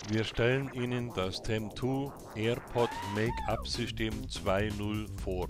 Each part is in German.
Wir stellen Ihnen das TEM2 AirPod Make-up System 2.0 vor.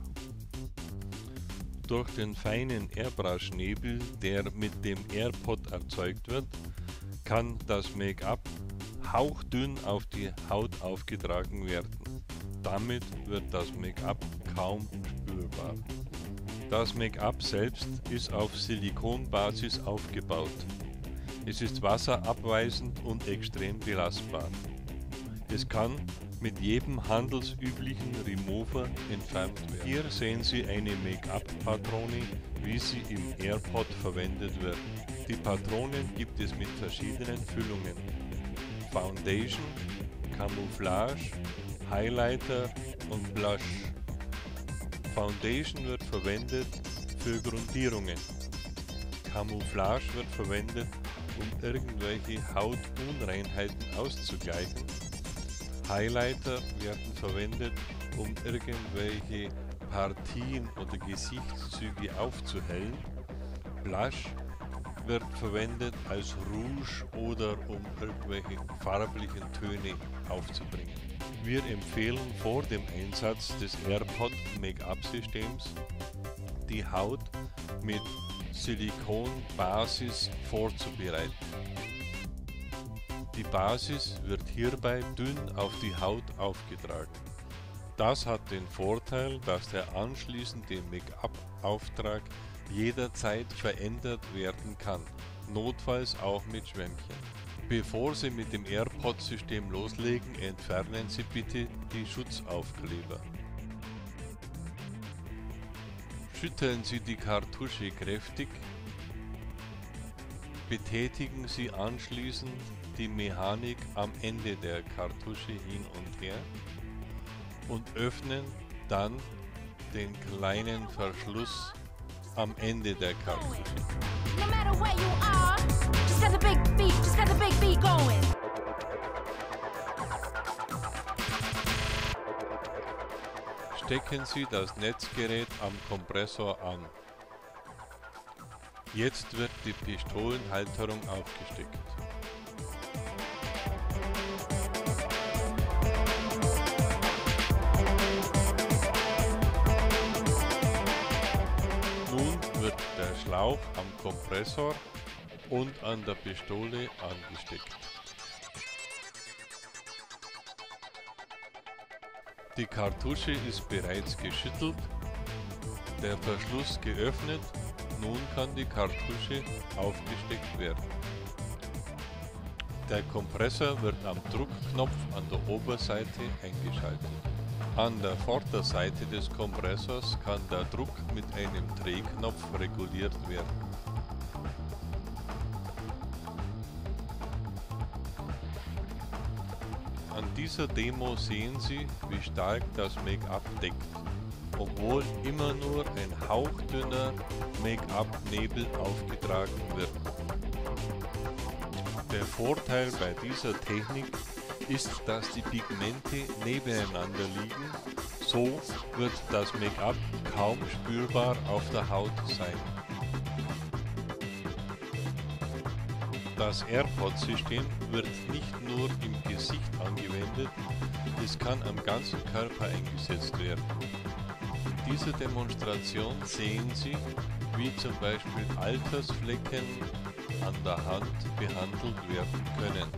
Durch den feinen Airbrush-Nebel, der mit dem AirPod erzeugt wird, kann das Make-up hauchdünn auf die Haut aufgetragen werden. Damit wird das Make-up kaum spürbar. Das Make-up selbst ist auf Silikonbasis aufgebaut. Es ist wasserabweisend und extrem belastbar. Es kann mit jedem handelsüblichen Remover entfernt werden. Hier sehen Sie eine Make-up-Patrone, wie sie im AirPod verwendet wird. Die Patronen gibt es mit verschiedenen Füllungen: Foundation, Camouflage, Highlighter und Blush. Foundation wird verwendet für Grundierungen. Camouflage wird verwendet, um irgendwelche Hautunreinheiten auszugleichen. Highlighter werden verwendet, um irgendwelche Partien oder Gesichtszüge aufzuhellen. Blush wird verwendet als Rouge oder um irgendwelche farblichen Töne aufzubringen. Wir empfehlen vor dem Einsatz des AirPod Make-up-Systems die Haut mit Silikonbasis vorzubereiten. Die Basis wird hierbei dünn auf die Haut aufgetragen. Das hat den Vorteil, dass der anschließende Make-up-Auftrag jederzeit verändert werden kann, notfalls auch mit Schwämmchen. Bevor Sie mit dem AirPod-System loslegen, entfernen Sie bitte die Schutzaufkleber. Schütteln Sie die Kartusche kräftig, betätigen Sie anschließend die Mechanik am Ende der Kartusche hin und her und öffnen dann den kleinen Verschluss am Ende der Kartusche. Stecken Sie das Netzgerät am Kompressor an. Jetzt wird die Pistolenhalterung aufgesteckt. Nun wird der Schlauch am Kompressor und an der Pistole angesteckt. Die Kartusche ist bereits geschüttelt, der Verschluss geöffnet, nun kann die Kartusche aufgesteckt werden. Der Kompressor wird am Druckknopf an der Oberseite eingeschaltet. An der Vorderseite des Kompressors kann der Druck mit einem Drehknopf reguliert werden. An dieser Demo sehen Sie, wie stark das Make-up deckt, obwohl immer nur ein hauchdünner Make-up-Nebel aufgetragen wird. Der Vorteil bei dieser Technik ist, dass die Pigmente nebeneinander liegen, so wird das Make-up kaum spürbar auf der Haut sein. Das AirPod-System wird nicht nur im Gesicht angewendet, es kann am ganzen Körper eingesetzt werden. In dieser Demonstration sehen Sie, wie zum Beispiel Altersflecken an der Hand behandelt werden können.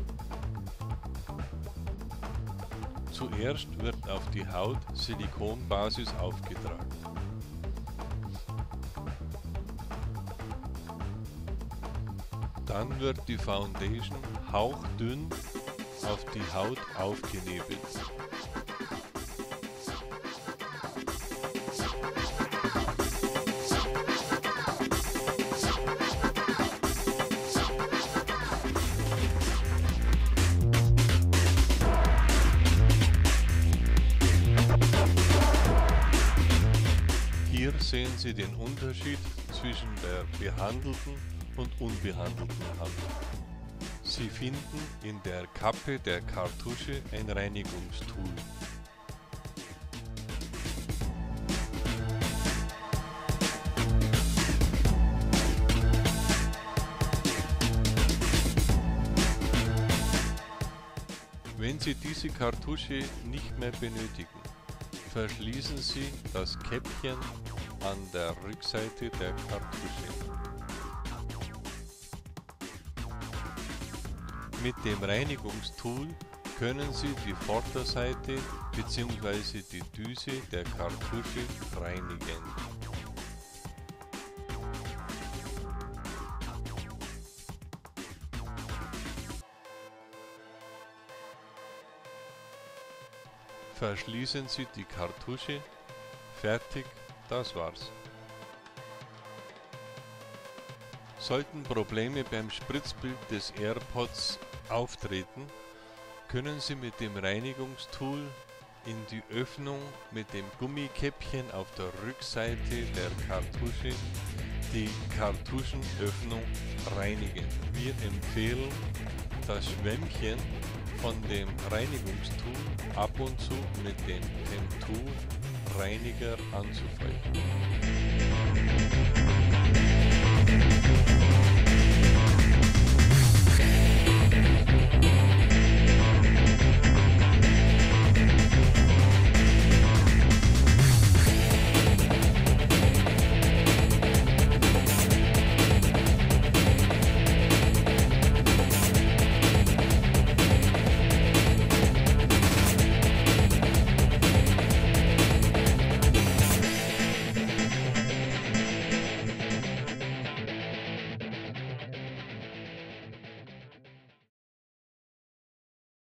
Zuerst wird auf die Haut Silikonbasis aufgetragen. Dann wird die Foundation hauchdünn auf die Haut aufgenebelt. Hier sehen Sie den Unterschied zwischen der behandelten und unbehandelten Hand. Sie finden in der Kappe der Kartusche ein Reinigungstool. Wenn Sie diese Kartusche nicht mehr benötigen, verschließen Sie das Käppchen an der Rückseite der Kartusche. Mit dem Reinigungstool können Sie die Vorderseite bzw. die Düse der Kartusche reinigen. Verschließen Sie die Kartusche. Fertig, das war's. Sollten Probleme beim Spritzbild des AirPods auftreten, können Sie mit dem Reinigungstool in die Öffnung mit dem Gummikäppchen auf der Rückseite der Kartusche die Kartuschenöffnung reinigen. Wir empfehlen, das Schwämmchen von dem Reinigungstool ab und zu mit dem Temptur-Reiniger anzufeuchten.